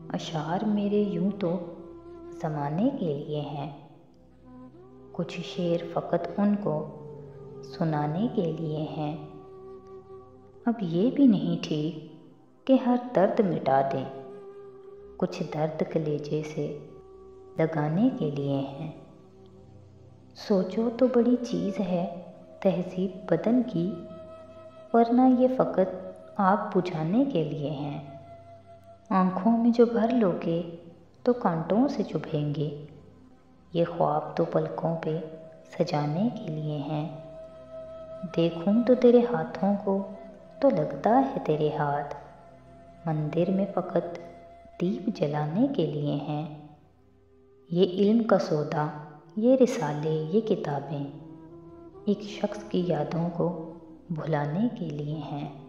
अशार मेरे यूं तो ज़माने के लिए हैं, कुछ शेर फ़कत उनको सुनाने के लिए हैं। अब ये भी नहीं ठीक कि हर दर्द मिटा दें, कुछ दर्द कलेजे से लगाने के लिए हैं। सोचो तो बड़ी चीज़ है तहज़ीब बदन की, वरना ये फ़कत आग बुझाने के लिए हैं। आँखों में जो भर लोगे तो कांटों से चुभेंगे, ये ख्वाब तो पलकों पे सजाने के लिए हैं। देखूं तो तेरे हाथों को तो लगता है तेरे हाथ मंदिर में फ़कत दीप जलाने के लिए हैं। ये इल्म का सौदा, ये रिसाले, ये किताबें एक शख्स की यादों को भुलाने के लिए हैं।